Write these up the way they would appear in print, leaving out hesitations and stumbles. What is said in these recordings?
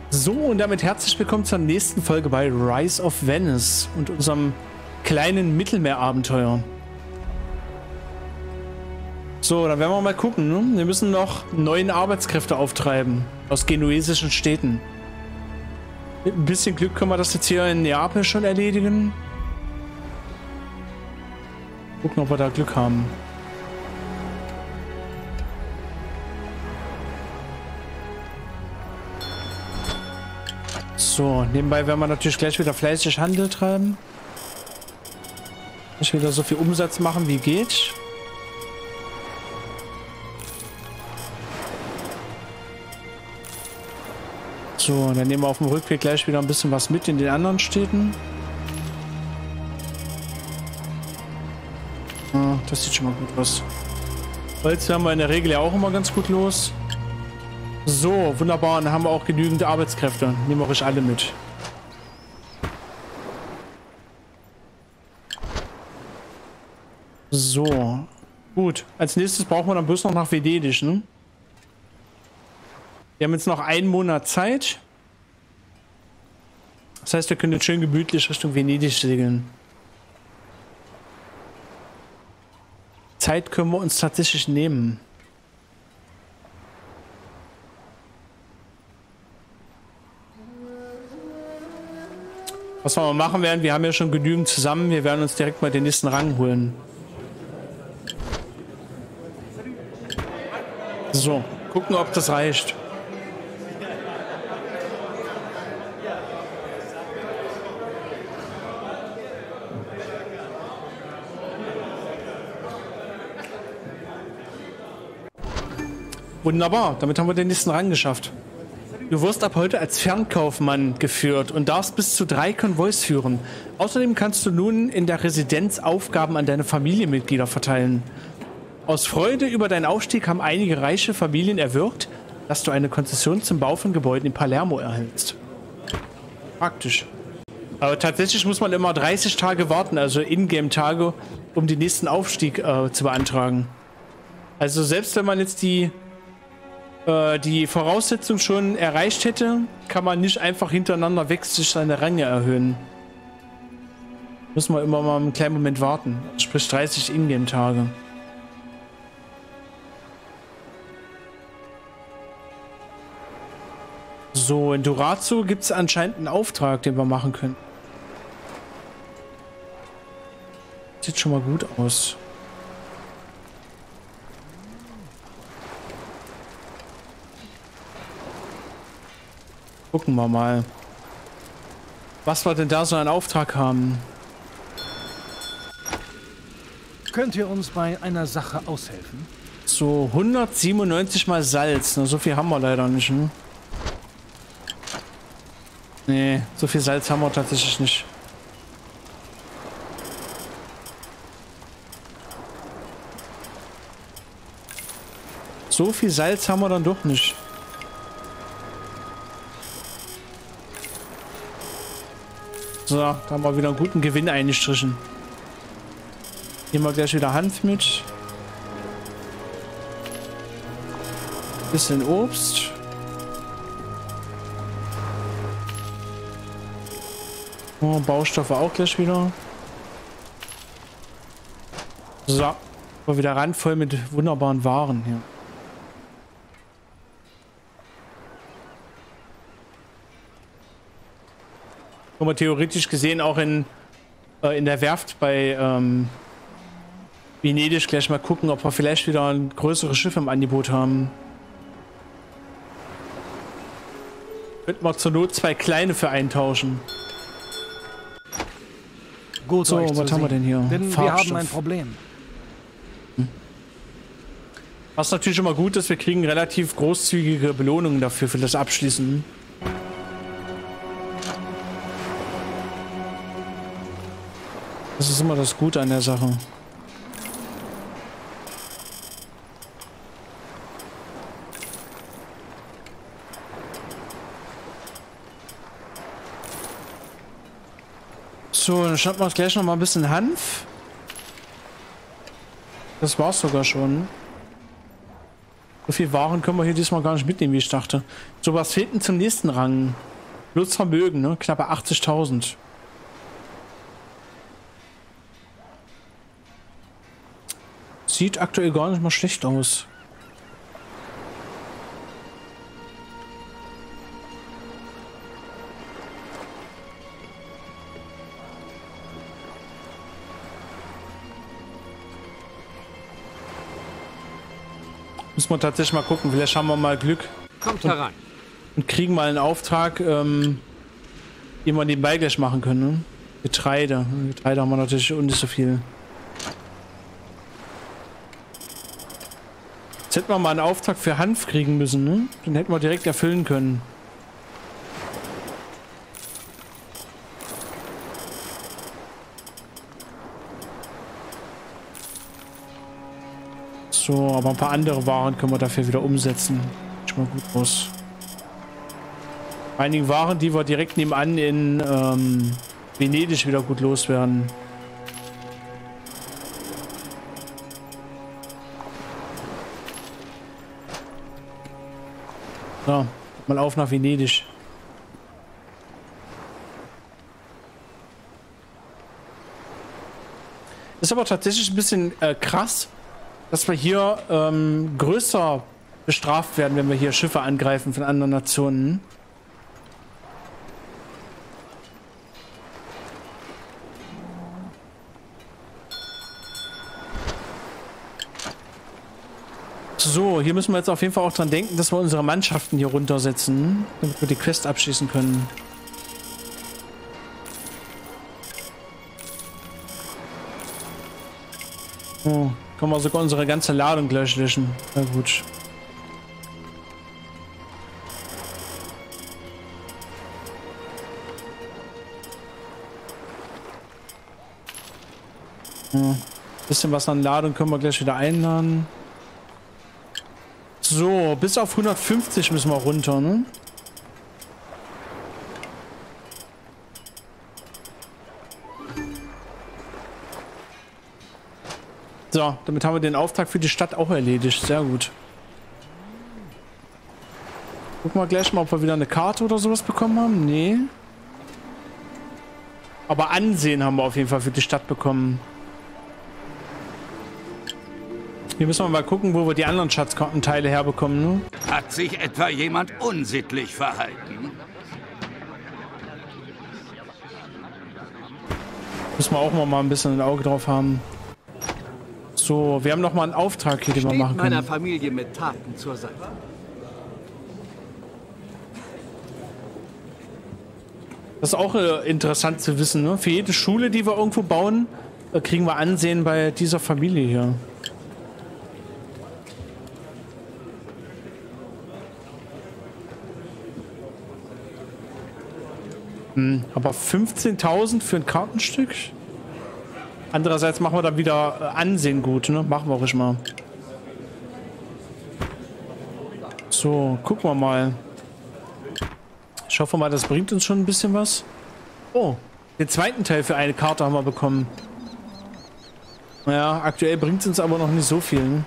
So, und damit herzlich willkommen zur nächsten Folge bei Rise of Venice und unserem kleinen Mittelmeerabenteuer. So, dann werden wir mal gucken. Ne? Wir müssen noch 9 Arbeitskräfte auftreiben aus genuesischen Städten. Mit ein bisschen Glück können wir das jetzt hier in Neapel schon erledigen. Gucken, ob wir da Glück haben. So, nebenbei werden wir natürlich gleich wieder fleißig Handel treiben. Nicht wieder so viel Umsatz machen, wie geht. So, dann nehmen wir auf dem Rückweg gleich wieder ein bisschen was mit in den anderen Städten. Ah, das sieht schon mal gut aus. Holz haben wir in der Regel ja auch immer ganz gut los. So, wunderbar. Dann haben wir auch genügend Arbeitskräfte. Nehmen wir euch alle mit. So. Gut. Als nächstes brauchen wir dann bloß noch nach Venedig, ne? Wir haben jetzt noch einen Monat Zeit. Das heißt, wir können jetzt schön gemütlich Richtung Venedig segeln. Zeit können wir uns tatsächlich nehmen. Was wir mal machen werden, wir haben ja schon genügend zusammen. Wir werden uns direkt mal den nächsten Rang holen. So, gucken, ob das reicht. Wunderbar, damit haben wir den nächsten Rang geschafft. Du wirst ab heute als Fernkaufmann geführt und darfst bis zu 3 Konvois führen. Außerdem kannst du nun in der Residenz Aufgaben an deine Familienmitglieder verteilen. Aus Freude über deinen Aufstieg haben einige reiche Familien erwirkt, dass du eine Konzession zum Bau von Gebäuden in Palermo erhältst. Praktisch. Aber tatsächlich muss man immer 30 Tage warten, also Ingame-Tage, um den nächsten Aufstieg zu beantragen. Also selbst wenn man jetzt die Voraussetzung schon erreicht hätte, kann man nicht einfach hintereinander weg sich seine Ränge erhöhen. Muss man immer mal einen kleinen Moment warten. Sprich 30 Ingame-Tage. So, in Durazzo gibt es anscheinend einen Auftrag, den wir machen können. Sieht schon mal gut aus. Gucken wir mal, was wir denn da so einen Auftrag haben. Könnt ihr uns bei einer Sache aushelfen? So, 197 mal Salz. Na, so viel haben wir leider nicht, ne? Nee, so viel Salz haben wir tatsächlich nicht. So viel Salz haben wir dann doch nicht. So, da haben wir wieder einen guten Gewinn eingestrichen. Nehmen wir gleich wieder Hanf mit. Bisschen Obst. Oh, Baustoffe auch gleich wieder. So, war wieder randvoll mit wunderbaren Waren hier. Kann man theoretisch gesehen auch in der Werft bei Venedig gleich mal gucken, ob wir vielleicht wieder ein größeres Schiff im Angebot haben. Könnten wir zur Not 2 kleine für eintauschen. Gut, so, was haben wir denn hier? Denn wir haben ein Problem. Was natürlich immer gut ist, wir kriegen relativ großzügige Belohnungen dafür, für das Abschließen. Das ist immer das Gute an der Sache. So, dann schnappen wir uns gleich noch mal ein bisschen Hanf. Das war's sogar schon. So viel Waren können wir hier diesmal gar nicht mitnehmen, wie ich dachte. So, was fehlt denn zum nächsten Rang? Bloß Vermögen, ne? Knappe 80.000. Sieht aktuell gar nicht mal schlecht aus. Müssen wir tatsächlich mal gucken, vielleicht haben wir mal Glück. Kommt herein. Und kriegen mal einen Auftrag, den wir nebenbei gleich machen können. Ne? Getreide. Getreide haben wir natürlich nicht so viel. Jetzt hätten wir mal einen Auftrag für Hanf kriegen müssen, ne? Den hätten wir direkt erfüllen können. So, aber ein paar andere Waren können wir dafür wieder umsetzen. Sieht schon mal gut aus. Einige Waren, die wir direkt nebenan in Venedig wieder gut loswerden. So, mal auf nach Venedig. Ist aber tatsächlich ein bisschen krass, dass wir hier größer bestraft werden, wenn wir hier Schiffe angreifen von anderen Nationen. So, hier müssen wir jetzt auf jeden Fall auch dran denken, dass wir unsere Mannschaften hier runtersetzen, damit wir die Quest abschließen können. Oh, können wir sogar unsere ganze Ladung gleich löschen. Na gut. Ja, bisschen was an Ladung können wir gleich wieder einladen. So, bis auf 150 müssen wir runter, ne? So, damit haben wir den Auftrag für die Stadt auch erledigt. Sehr gut. Gucken wir gleich mal, ob wir wieder eine Karte oder sowas bekommen haben. Nee. Aber Ansehen haben wir auf jeden Fall für die Stadt bekommen. Hier müssen wir mal gucken, wo wir die anderen Schatzkartenteile herbekommen, ne? Hat sich etwa jemand unsittlich verhalten? Müssen wir auch mal ein bisschen ein Auge drauf haben. So, wir haben noch mal einen Auftrag hier, den wir machen können. Meiner Familie mit Taten zur Seite. Das ist auch interessant zu wissen, ne? Für jede Schule, die wir irgendwo bauen, kriegen wir Ansehen bei dieser Familie hier. Aber 15.000 für ein Kartenstück? Andererseits machen wir dann wieder Ansehen gut, ne? Machen wir ruhig mal. So, gucken wir mal. Ich hoffe mal, das bringt uns schon ein bisschen was. Oh, den zweiten Teil für eine Karte haben wir bekommen. Naja, aktuell bringt es uns aber noch nicht so viel, ne?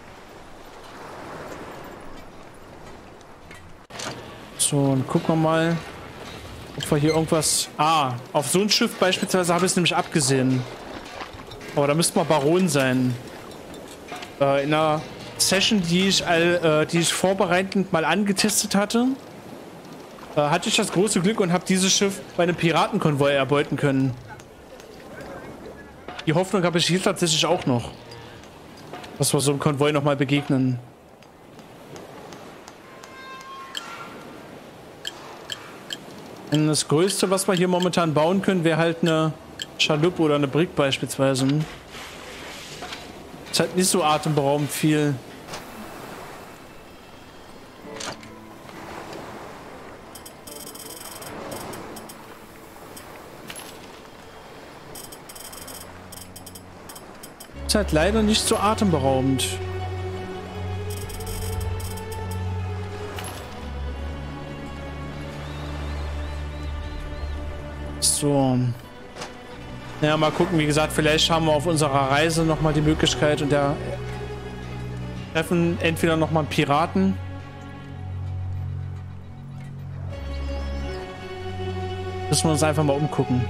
So, dann gucken wir mal, ob wir hier irgendwas... Ah, auf so ein Schiff beispielsweise habe ich es nämlich abgesehen. Aber da müsste mal Baron sein. In einer Session, die ich vorbereitend mal angetestet hatte, hatte ich das große Glück und habe dieses Schiff bei einem Piratenkonvoi erbeuten können. Die Hoffnung habe ich hier tatsächlich auch noch, dass wir so einem Konvoi nochmal begegnen. Und das Größte, was wir hier momentan bauen können, wäre halt eine Schaluppe oder eine Brigg beispielsweise. Ist halt nicht so atemberaubend viel. Ist halt leider nicht so atemberaubend. So. Ja, mal gucken, wie gesagt, vielleicht haben wir auf unserer Reise nochmal die Möglichkeit und Treffen entweder nochmal einen Piraten. Müssen wir uns einfach mal umgucken.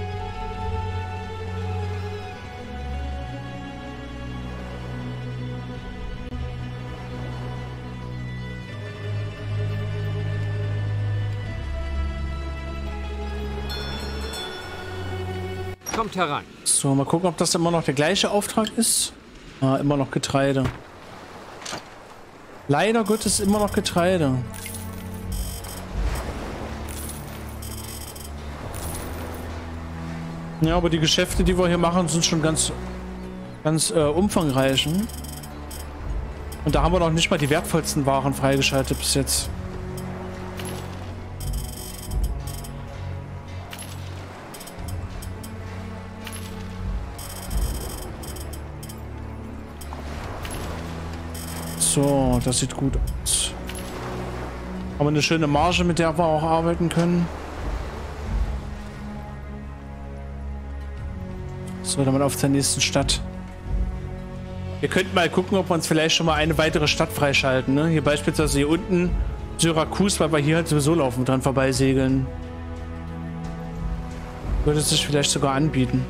Kommt herein. So, mal gucken, ob das immer noch der gleiche Auftrag ist. Ah, immer noch Getreide. Leider Gottes immer noch Getreide. Ja, aber die Geschäfte, die wir hier machen, sind schon ganz umfangreich. Hm? Und da haben wir noch nicht mal die wertvollsten Waren freigeschaltet bis jetzt. So, das sieht gut aus. Haben wir eine schöne Marge, mit der wir auch arbeiten können. So, dann mal auf zur nächsten Stadt. Wir könnten mal gucken, ob wir uns vielleicht schon mal eine weitere Stadt freischalten. Ne? Hier beispielsweise hier unten Syrakus, weil wir hier halt sowieso laufen dran vorbeisegeln. Würde sich vielleicht sogar anbieten.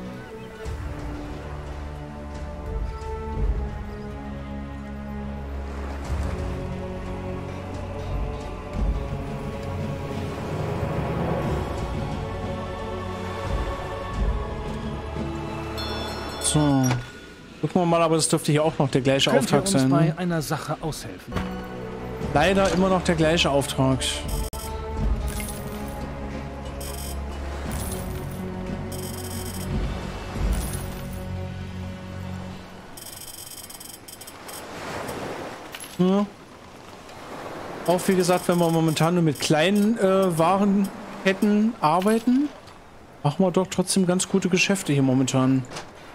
So. Gucken wir mal, aber das dürfte hier auch noch der gleiche Auftrag sein. Könnt ihr uns bei einer Sache aushelfen? Leider immer noch der gleiche Auftrag. Ja. Auch wie gesagt, wenn wir momentan nur mit kleinen Warenketten arbeiten, machen wir doch trotzdem ganz gute Geschäfte hier momentan.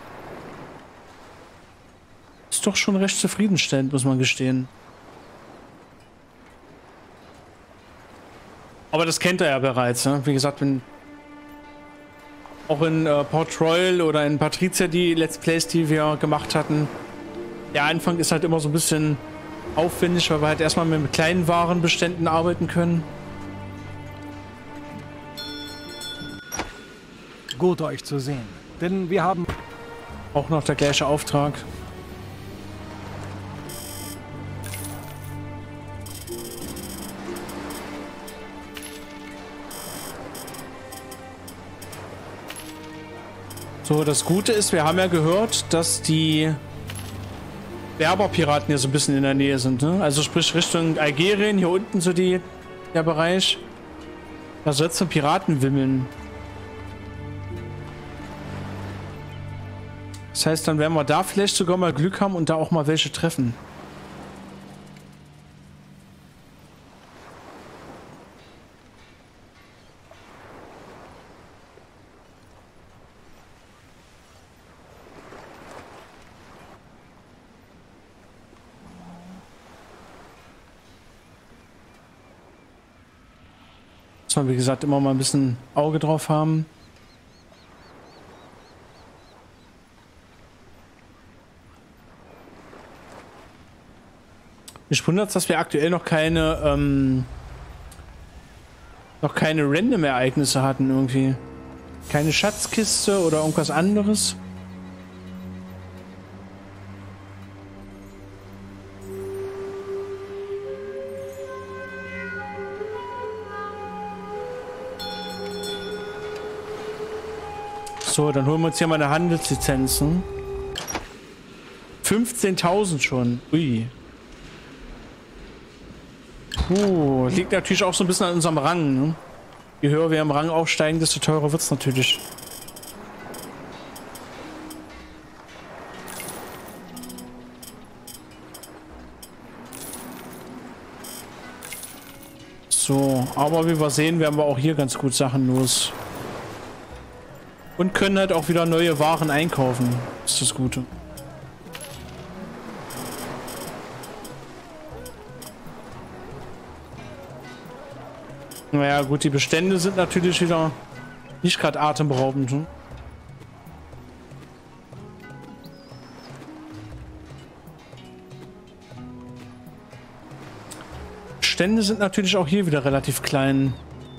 Ist doch schon recht zufriedenstellend, muss man gestehen. Aber das kennt er ja bereits, ne? Wie gesagt, wenn auch in Port Royal oder in Patricia, die Let's Plays, die wir gemacht hatten, der Anfang ist halt immer so ein bisschen aufwendig, weil wir halt erstmal mit kleinen Warenbeständen arbeiten können. Gut, euch zu sehen. Denn wir haben... Auch noch der gleiche Auftrag. So, das Gute ist, wir haben ja gehört, dass die Berberpiraten hier so ein bisschen in der Nähe sind, ne? Also sprich Richtung Algerien, hier unten so der Bereich. Da soll es von Piraten wimmeln. Das heißt, dann werden wir da vielleicht sogar mal Glück haben und da auch mal welche treffen. Muss man, wie gesagt, immer mal ein bisschen Auge drauf haben. Mich wundert es, dass wir aktuell noch keine Random-Ereignisse hatten irgendwie. Keine Schatzkiste oder irgendwas anderes. So, dann holen wir uns hier mal eine Handelslizenz. 15.000 schon. Ui. Liegt natürlich auch so ein bisschen an unserem Rang. Ne? Je höher wir im Rang aufsteigen, desto teurer wird es natürlich. So, aber wie wir sehen, werden wir auch hier ganz gut Sachen los. Und können halt auch wieder neue Waren einkaufen. Das ist das Gute. Naja gut, die Bestände sind natürlich wieder nicht gerade atemberaubend. Ne? Bestände sind natürlich auch hier wieder relativ klein.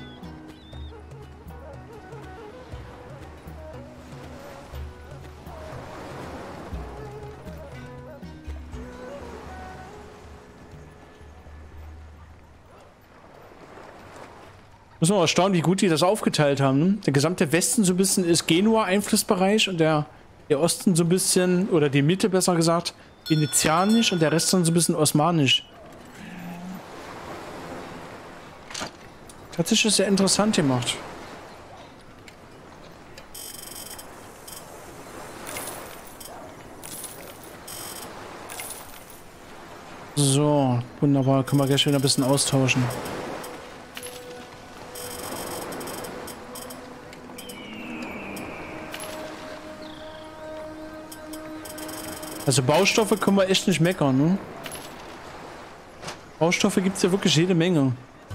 Muss man auch staunen, wie gut die das aufgeteilt haben. Ne? Der gesamte Westen so ein bisschen ist Genua-Einflussbereich und der Osten so ein bisschen, oder die Mitte besser gesagt, venezianisch und der Rest dann so ein bisschen osmanisch. Tatsächlich sehr interessant gemacht. So, wunderbar. Können wir gleich wieder ein bisschen austauschen. Also Baustoffe können wir echt nicht meckern, ne? Baustoffe gibt es ja wirklich jede Menge.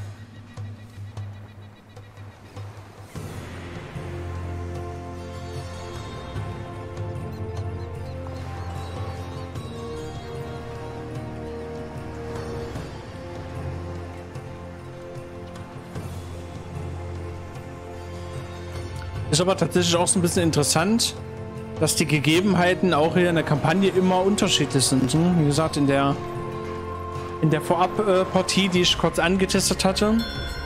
Ist aber tatsächlich auch so ein bisschen interessant, dass die Gegebenheiten auch hier in der Kampagne immer unterschiedlich sind. Wie gesagt, in der Vorab-Partie, die ich kurz angetestet hatte,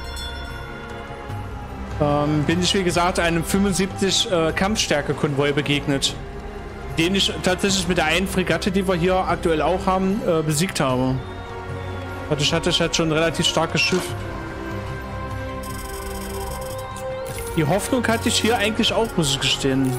bin ich, wie gesagt, einem 75 Kampfstärke-Konvoi begegnet, den ich tatsächlich mit der einen Fregatte, die wir hier aktuell auch haben, besiegt habe. Dadurch hatte ich halt schon ein relativ starkes Schiff. Die Hoffnung hatte ich hier eigentlich auch, muss ich gestehen.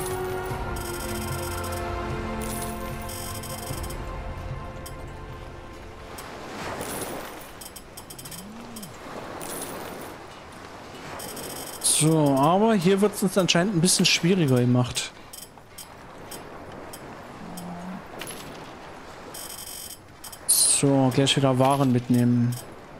So, aber hier wird es uns anscheinend ein bisschen schwieriger gemacht. So, gleich wieder Waren mitnehmen.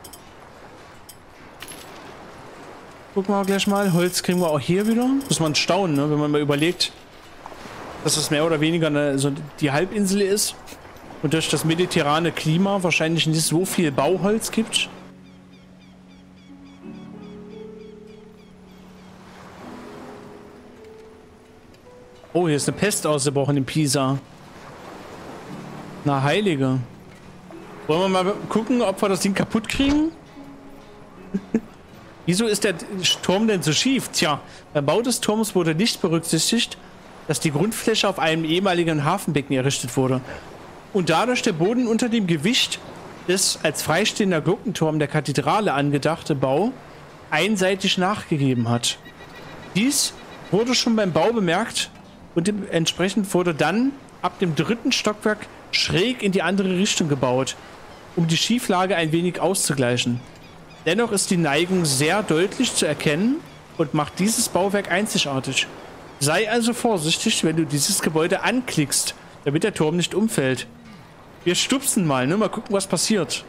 Gucken wir gleich mal. Holz kriegen wir auch hier wieder. Muss man staunen, ne? Wenn man mal überlegt, dass es mehr oder weniger so die Halbinsel ist und durch das mediterrane Klima wahrscheinlich nicht so viel Bauholz gibt. Oh, hier ist eine Pest ausgebrochen in Pisa. Na, Heilige. Wollen wir mal gucken, ob wir das Ding kaputt kriegen? Wieso ist der Turm denn so schief? Tja, beim Bau des Turms wurde nicht berücksichtigt, dass die Grundfläche auf einem ehemaligen Hafenbecken errichtet wurde. Und dadurch der Boden unter dem Gewicht des als freistehender Glockenturm der Kathedrale angedachte Bau einseitig nachgegeben hat. Dies wurde schon beim Bau bemerkt und entsprechend wurde dann ab dem 3. Stockwerk schräg in die andere Richtung gebaut, um die Schieflage ein wenig auszugleichen. Dennoch ist die Neigung sehr deutlich zu erkennen und macht dieses Bauwerk einzigartig. Sei also vorsichtig, wenn du dieses Gebäude anklickst, damit der Turm nicht umfällt. Wir stupsen mal, ne? Mal gucken, was passiert.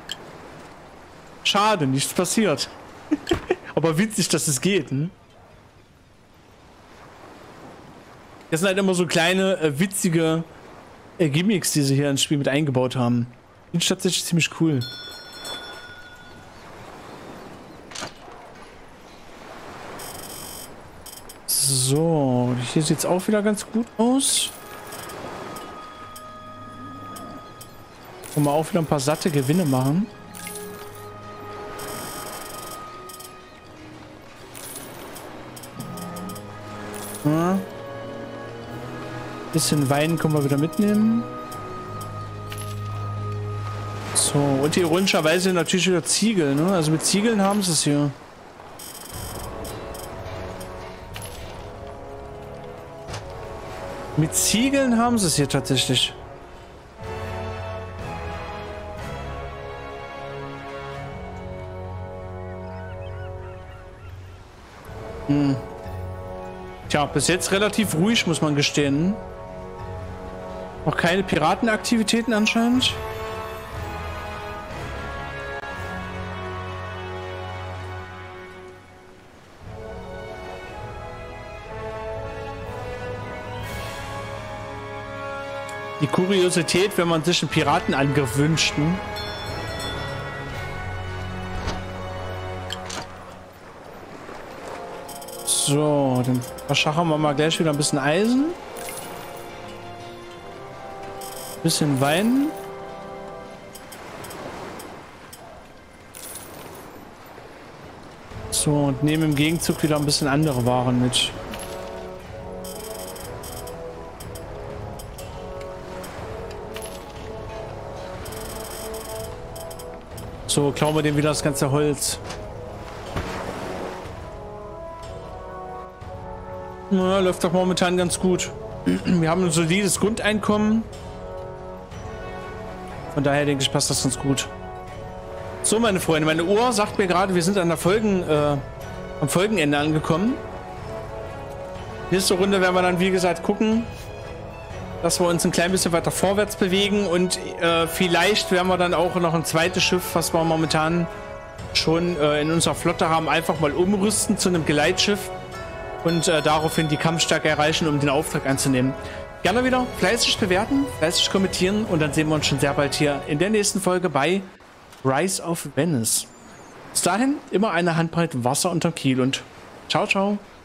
Schade, nichts passiert. Aber witzig, dass es geht, ne? Das sind halt immer so kleine, witzige Gimmicks, die sie hier ins Spiel mit eingebaut haben. Finde ich tatsächlich ziemlich cool. So, hier sieht es auch wieder ganz gut aus. Können wir auch wieder ein paar satte Gewinne machen. Ja. Bisschen Wein können wir wieder mitnehmen. So, und ironischerweise natürlich wieder Ziegel, ne? Also mit Ziegeln haben sie es hier. Mit Ziegeln haben sie es hier tatsächlich. Tja, bis jetzt relativ ruhig, muss man gestehen. Noch keine Piratenaktivitäten anscheinend. Die Kuriosität, wenn man sich einen Piratenangriff wünscht, ne? So, dann verschachern wir mal gleich wieder ein bisschen Eisen. Bisschen Wein. So, und nehmen im Gegenzug wieder ein bisschen andere Waren mit. So, klauen wir dem wieder das ganze Holz. Na, läuft doch momentan ganz gut. Wir haben ein solides Grundeinkommen. Von daher denke ich, passt das ganz gut. So, meine Freunde, meine Uhr sagt mir gerade, wir sind an der am Folgenende angekommen. Nächste Runde werden wir dann, wie gesagt, gucken, dass wir uns ein klein bisschen weiter vorwärts bewegen und vielleicht werden wir dann auch noch ein zweites Schiff, was wir momentan schon in unserer Flotte haben, einfach mal umrüsten zu einem Geleitschiff und daraufhin die Kampfstärke erreichen, um den Auftrag anzunehmen. Gerne wieder fleißig bewerten, fleißig kommentieren und dann sehen wir uns schon sehr bald hier in der nächsten Folge bei Rise of Venice. Bis dahin immer eine Handbreit Wasser unterm Kiel und ciao, ciao.